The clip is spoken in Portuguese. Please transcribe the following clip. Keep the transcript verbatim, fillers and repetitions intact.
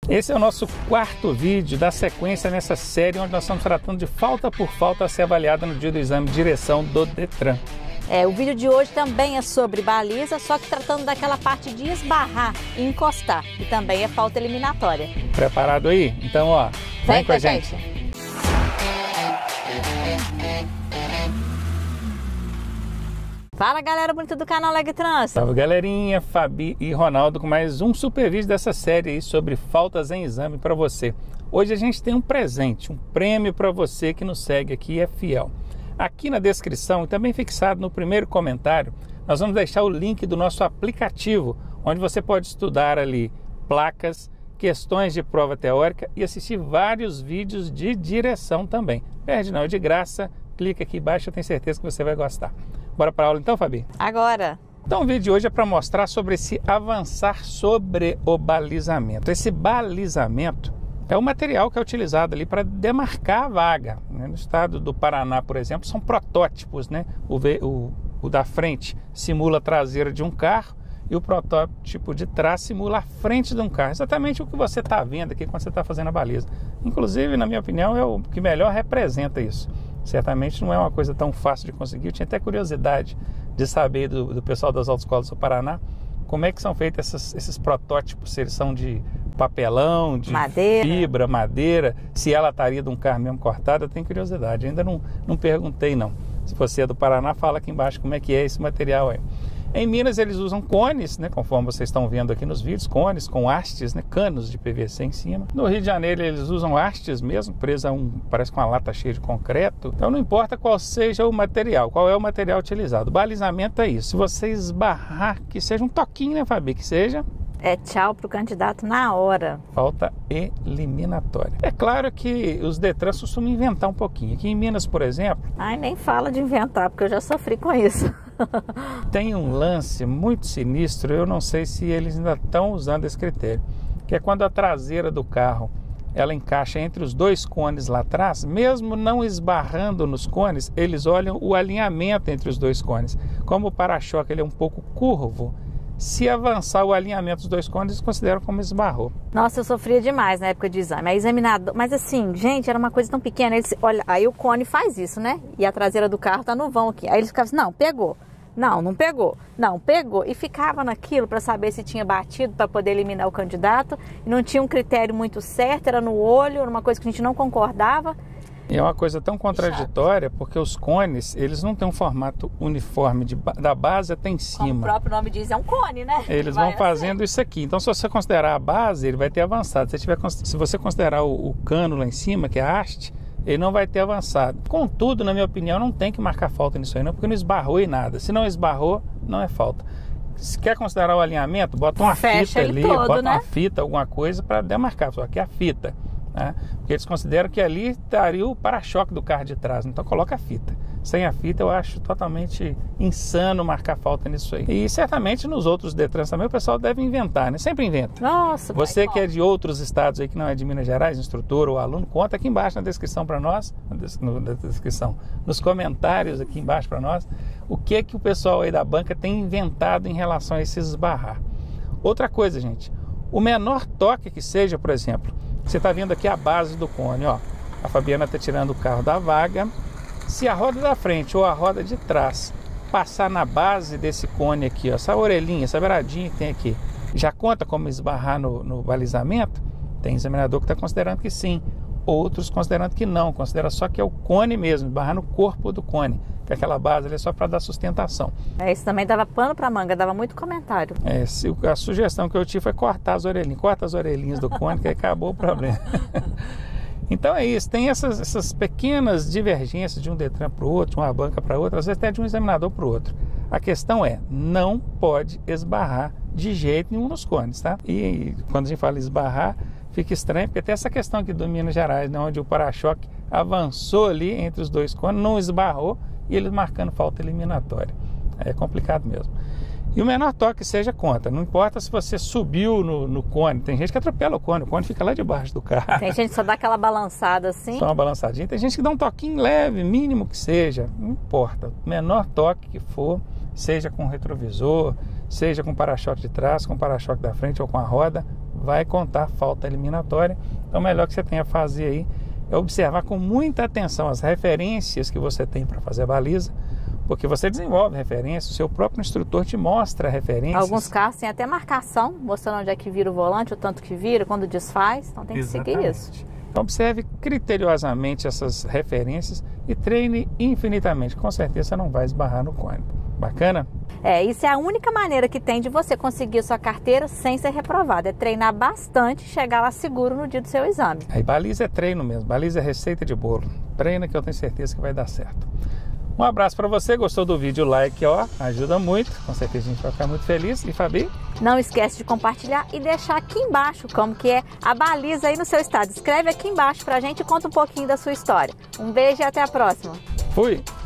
Esse é o nosso quarto vídeo da sequência nessa série onde nós estamos tratando de falta por falta a ser avaliada no dia do exame de direção do Detran. É, o vídeo de hoje também é sobre baliza, só que tratando daquela parte de esbarrar e encostar, que também é falta eliminatória. Preparado aí? Então, ó, vem, vem com a gente. gente. Fala, galera bonita do canal Leg Trans. Salve, galerinha, Fabi e Ronaldo com mais um super vídeo dessa série aí sobre faltas em exame para você. Hoje a gente tem um presente, um prêmio para você que nos segue aqui e é fiel. Aqui na descrição e também fixado no primeiro comentário, nós vamos deixar o link do nosso aplicativo, onde você pode estudar ali placas, questões de prova teórica e assistir vários vídeos de direção também. Perde não, é de graça, clica aqui embaixo, eu tenho certeza que você vai gostar. Bora para a aula então, Fabi? Agora! Então o vídeo de hoje é para mostrar sobre esse avançar sobre o balizamento. Esse balizamento é o material que é utilizado ali para demarcar a vaga. No estado do Paraná, por exemplo, são protótipos, né? O, o, o da frente simula a traseira de um carro e o protótipo de trás simula a frente de um carro. Exatamente o que você está vendo aqui quando você está fazendo a baliza. Inclusive, na minha opinião, é o que melhor representa isso. Certamente não é uma coisa tão fácil de conseguir. Eu tinha até curiosidade de saber do, do pessoal das autoescolas do Paraná como é que são feitos esses, esses protótipos, se eles são de papelão, de madeira. fibra, madeira, se ela estaria de um carro mesmo cortado. Eu tenho curiosidade, ainda não, não perguntei não. Se você é do Paraná, fala aqui embaixo como é que é esse material aí. Em Minas eles usam cones, né, conforme vocês estão vendo aqui nos vídeos, cones com hastes, né, canos de P V C em cima. No Rio de Janeiro eles usam hastes mesmo, presa a um, parece com uma lata cheia de concreto. Então não importa qual seja o material, qual é o material utilizado. O balizamento é isso, se você esbarrar, que seja um toquinho, né, Fabi, que seja... É tchau para o candidato na hora. Falta eliminatória. É claro que os Detrans costumam inventar um pouquinho. Aqui em Minas, por exemplo... Ai, nem fala de inventar, porque eu já sofri com isso. Tem um lance muito sinistro, eu não sei se eles ainda estão usando esse critério, que é quando a traseira do carro ela encaixa entre os dois cones lá atrás, mesmo não esbarrando nos cones, eles olham o alinhamento entre os dois cones. Como o para-choque ele é um pouco curvo, se avançar o alinhamento dos dois cones, eles consideram como esbarrou. Nossa, eu sofria demais na época de exame. Aí examinador, mas assim, gente, era uma coisa tão pequena. Eles, olha, aí o cone faz isso, né? E a traseira do carro tá no vão aqui. Aí eles ficavam assim, não, pegou. Não, não pegou. Não, pegou. E ficava naquilo para saber se tinha batido para poder eliminar o candidato. E não tinha um critério muito certo, era no olho, era uma coisa que a gente não concordava. E é uma coisa tão contraditória, porque os cones, eles não têm um formato uniforme, de, da base até em cima. Como o próprio nome diz, é um cone, né? Eles vão fazendo isso aqui. Então, se você considerar a base, ele vai ter avançado. Se, tiver, se você considerar o, o cano lá em cima, que é a haste, ele não vai ter avançado. Contudo, na minha opinião, não tem que marcar falta nisso aí, não, porque não esbarrou em nada. Se não esbarrou, não é falta. Se quer considerar o alinhamento, bota uma Fecha fita ali, todo, bota né? uma fita, alguma coisa para demarcar. Só que é a fita. Né? Porque eles consideram que ali estaria o para-choque do carro de trás, então coloca a fita. Sem a fita eu acho totalmente insano marcar falta nisso aí. E certamente nos outros Detrans também o pessoal deve inventar, né? Sempre inventa. Nossa, você pai, que é de outros estados aí que não é de Minas Gerais, instrutor ou aluno, conta aqui embaixo na descrição para nós, na descrição, nos comentários aqui embaixo para nós, o que que o pessoal aí da banca tem inventado em relação a esses esbarrar. Outra coisa, gente, o menor toque que seja, por exemplo, você está vendo aqui a base do cone, ó. A Fabiana está tirando o carro da vaga. Se a roda da frente ou a roda de trás passar na base desse cone aqui, ó, essa orelhinha, essa beiradinha que tem aqui, já conta como esbarrar no, no balizamento? Tem examinador que está considerando que sim. Outros considerando que não. Considera só que é o cone mesmo, esbarrar no corpo do cone. Que aquela base ali é só para dar sustentação. É, isso também dava pano para manga, dava muito comentário. É, se, a sugestão que eu tive foi cortar as orelhinhas. Corta as orelhinhas do cone que aí acabou o problema. Então é isso, tem essas, essas pequenas divergências de um Detran para o outro, de uma banca para outra, às vezes até de um examinador para o outro. A questão é, não pode esbarrar de jeito nenhum nos cones, tá? E quando a gente fala esbarrar, fica estranho, porque tem essa questão aqui do Minas Gerais, né, onde o para-choque avançou ali entre os dois cones, não esbarrou, e ele marcando falta eliminatória. É complicado mesmo. E o menor toque seja conta. Não importa se você subiu no, no cone. Tem gente que atropela o cone. O cone fica lá debaixo do carro. Tem gente que só dá aquela balançada assim. Só uma balançadinha. Tem gente que dá um toquinho leve, mínimo que seja. Não importa. O menor toque que for, seja com retrovisor, seja com para-choque de trás, com para-choque da frente ou com a roda, vai contar falta eliminatória. Então, o melhor que você tem a fazer aí é observar com muita atenção as referências que você tem para fazer a baliza, porque você desenvolve referências, o seu próprio instrutor te mostra referências. Alguns carros têm até marcação, mostrando onde é que vira o volante, o tanto que vira, quando desfaz, então tem que Exatamente. seguir isso. Então observe criteriosamente essas referências e treine infinitamente. Com certeza você não vai esbarrar no cone. Bacana? É, isso é a única maneira que tem de você conseguir sua carteira sem ser reprovado. É treinar bastante e chegar lá seguro no dia do seu exame. Aí baliza é treino mesmo, baliza é receita de bolo. Treina que eu tenho certeza que vai dar certo. Um abraço para você, gostou do vídeo, like, ó, ajuda muito, com certeza a gente vai ficar muito feliz. E Fabi? Não esquece de compartilhar e deixar aqui embaixo como que é a baliza aí no seu estado. Escreve aqui embaixo pra gente e conta um pouquinho da sua história. Um beijo e até a próxima. Fui!